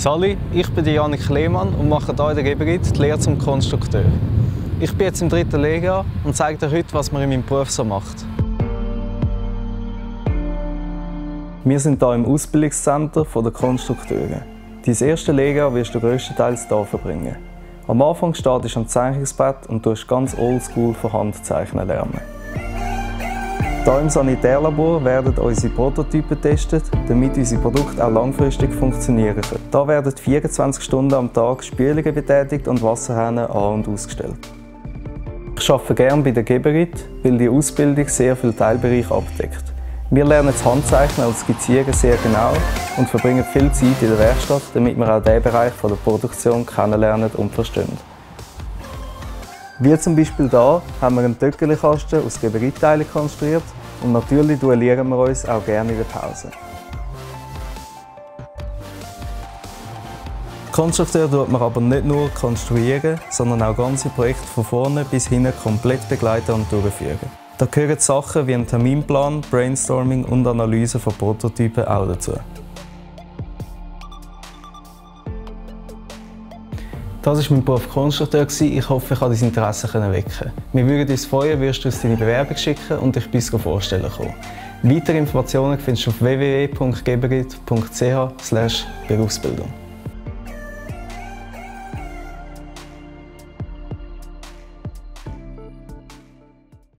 Sali, ich bin Janik Lehmann und mache hier in der Geberit die Lehre zum Konstrukteur. Ich bin jetzt im 3. Lehrjahr und zeige dir heute, was man in meinem Beruf so macht. Wir sind hier im Ausbildungscenter der Konstrukteure. Dein erste Lehrjahr wirst du grösstenteils hier verbringen. Am Anfang startest du am Zeichnungsbrett und du ganz oldschool von Hand zeichnen lernen. Hier im Sanitärlabor werden unsere Prototypen getestet, damit unsere Produkte auch langfristig funktionieren können. Hier werden 24 Stunden am Tag Spülungen betätigt und Wasserhähne an- und ausgestellt. Ich arbeite gerne bei der Geberit, weil die Ausbildung sehr viele Teilbereiche abdeckt. Wir lernen das Handzeichnen und Skizzieren sehr genau und verbringen viel Zeit in der Werkstatt, damit wir auch diesen Bereich der Produktion kennenlernen und verstehen. Wie zum Beispiel hier haben wir einen Töckelkasten aus Geberitteilen konstruiert und natürlich duellieren wir uns auch gerne in der Pause. Konstrukteur tut man aber nicht nur konstruieren, sondern auch ganze Projekte von vorne bis hinten komplett begleiten und durchführen. Da gehören Sachen wie ein Terminplan, Brainstorming und Analyse von Prototypen auch dazu. Das war mein Beruf Konstrukteur. Ich hoffe, ich konnte dein Interesse wecken. Wir würden uns freuen, würdest du uns deine Bewerbung schicken und dich bei uns vorstellen kommen. Weitere Informationen findest du auf www.geberit.ch/Berufsbildung.